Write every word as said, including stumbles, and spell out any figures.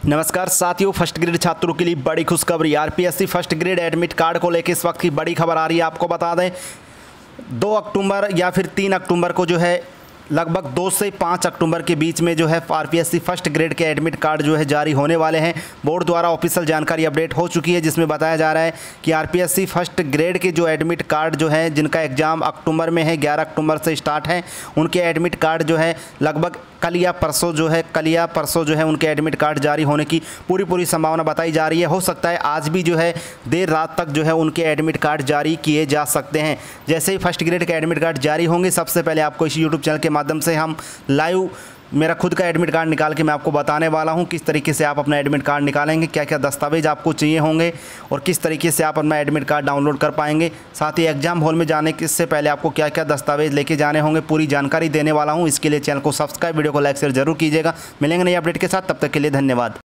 नमस्कार साथियों, first grade छात्रों के लिए बड़ी खुशखबरी। RPSC first grade admit card को लेकर इस वक्त की बड़ी खबर आ रही है। आपको बता दें, दो अक्टूबर या फिर तीन अक्टूबर को जो है लगभग दो से पाँच अक्टूबर के बीच में जो है आरपीएससी फर्स्ट ग्रेड के एडमिट कार्ड जो है जारी होने वाले हैं। बोर्ड द्वारा ऑफिशियल जानकारी अपडेट हो चुकी है, जिसमें बताया जा रहा है कि आरपीएससी फर्स्ट ग्रेड के जो एडमिट कार्ड जो है, जिनका एग्ज़ाम अक्टूबर में है, ग्यारह अक्टूबर से स्टार्ट है, उनके एडमिट कार्ड जो है लगभग कल या परसों जो है कल या परसों जो है उनके एडमिट कार्ड जारी होने की पूरी पूरी संभावना बताई जा रही है। हो सकता है आज भी जो है देर रात तक जो है उनके एडमिट कार्ड जारी किए जा सकते हैं। जैसे ही फर्स्ट ग्रेड के एडमिट कार्ड जारी होंगे, सबसे पहले आपको इस यूट्यूब चैनल के माध्यम से हम लाइव मेरा खुद का एडमिट कार्ड निकाल के मैं आपको बताने वाला हूं किस तरीके से आप अपना एडमिट कार्ड निकालेंगे, क्या क्या दस्तावेज आपको चाहिए होंगे और किस तरीके से आप अपना एडमिट कार्ड डाउनलोड कर पाएंगे। साथ ही एग्जाम हॉल में जाने से पहले आपको क्या क्या दस्तावेज लेके जाने होंगे, पूरी जानकारी देने वाला हूं। इसके लिए चैनल को सब्सक्राइब, वीडियो को लाइक शेयर जरूर कीजिएगा। मिलेंगे नई अपडेट के साथ, तब तक के लिए धन्यवाद।